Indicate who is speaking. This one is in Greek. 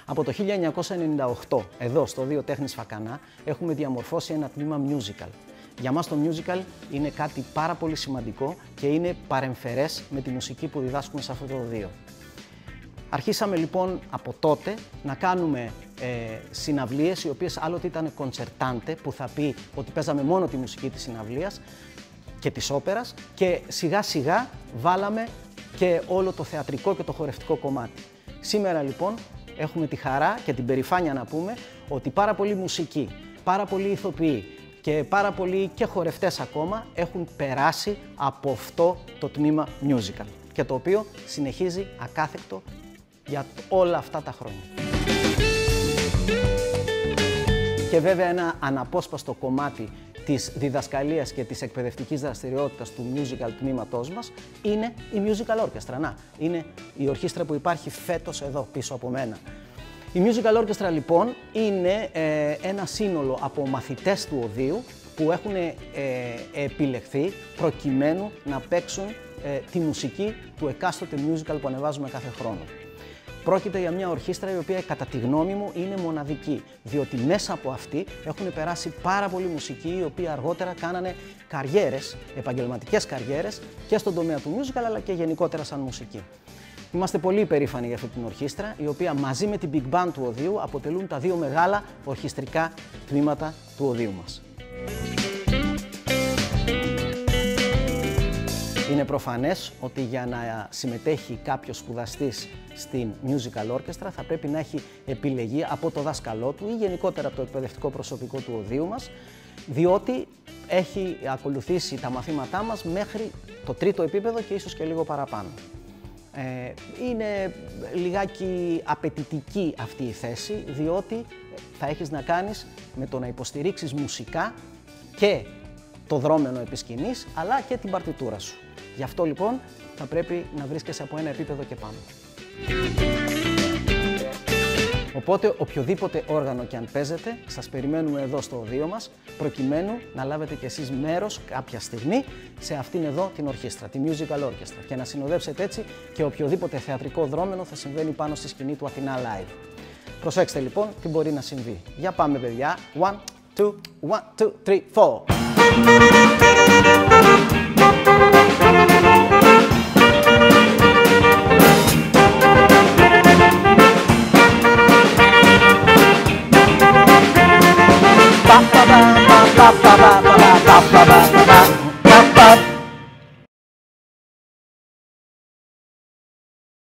Speaker 1: Από το 1998, εδώ στο Δίο Τέχνης Φακανά, έχουμε διαμορφώσει ένα τμήμα musical. Για μας το musical είναι κάτι πάρα πολύ σημαντικό και είναι παρεμφερές με τη μουσική που διδάσκουμε σε αυτό το Δίο. Αρχίσαμε λοιπόν από τότε να κάνουμε συναυλίες, οι οποίες άλλοτε ήταν κοντσερτάντε, που θα πει ότι παίζαμε μόνο τη μουσική της συναυλίας και της όπερας, και σιγά σιγά βάλαμε και όλο το θεατρικό και το χορευτικό κομμάτι. Σήμερα λοιπόν έχουμε τη χαρά και την περηφάνεια να πούμε ότι πάρα πολλοί μουσικοί, πάρα πολλοί ηθοποιοί και πάρα πολλοί και χορευτές ακόμα έχουν περάσει από αυτό το τμήμα musical, και το οποίο συνεχίζει ακάθεκτο για όλα αυτά τα χρόνια. Και βέβαια ένα αναπόσπαστο κομμάτι της διδασκαλίας και της εκπαιδευτικής δραστηριότητας του musical τμήματός μας είναι η Musical Orchestra. Να, είναι η ορχήστρα που υπάρχει φέτος εδώ πίσω από μένα. Η Musical Orchestra λοιπόν είναι ένα σύνολο από μαθητές του Οδείου που έχουν επιλεχθεί προκειμένου να παίξουν τη μουσική του εκάστοτε musical που ανεβάζουμε κάθε χρόνο. Πρόκειται για μια ορχήστρα η οποία κατά τη γνώμη μου είναι μοναδική, διότι μέσα από αυτή έχουν περάσει πάρα πολλοί μουσικοί οι οποίοι αργότερα κάνανε καριέρες, επαγγελματικές καριέρες και στον τομέα του musical αλλά και γενικότερα σαν μουσική. Είμαστε πολύ υπερήφανοι για αυτή την ορχήστρα, η οποία μαζί με την Big Band του Οδείου αποτελούν τα δύο μεγάλα ορχιστρικά τμήματα του Οδείου μας. Είναι προφανές ότι για να συμμετέχει κάποιος σπουδαστής στην Musical Orchestra θα πρέπει να έχει επιλεγεί από το δάσκαλό του ή γενικότερα από το εκπαιδευτικό προσωπικό του Οδείου μας, διότι έχει ακολουθήσει τα μαθήματά μας μέχρι το 3ο επίπεδο και ίσως και λίγο παραπάνω. Είναι λιγάκι απαιτητική αυτή η θέση, διότι θα έχεις να κάνεις με το να υποστηρίξεις μουσικά και το δρόμενο επί σκηνής, αλλά και την παρτιτούρα σου. Γι' αυτό λοιπόν θα πρέπει να βρίσκεσαι από ένα επίπεδο και πάνω. Οπότε οποιοδήποτε όργανο και αν παίζετε, σας περιμένουμε εδώ στο Οδείο μας, προκειμένου να λάβετε κι εσείς μέρος κάποια στιγμή σε αυτήν εδώ την ορχήστρα, τη Musical Orchestra, και να συνοδεύσετε έτσι και οποιοδήποτε θεατρικό δρόμενο θα συμβαίνει πάνω στη σκηνή του Αθηνά Live. Προσέξτε λοιπόν τι μπορεί να συμβεί. Για πάμε παιδιά. 1, 2, 1, 2, 3, 4. Ba ba ba ba ba ba ba ba ba ba ba.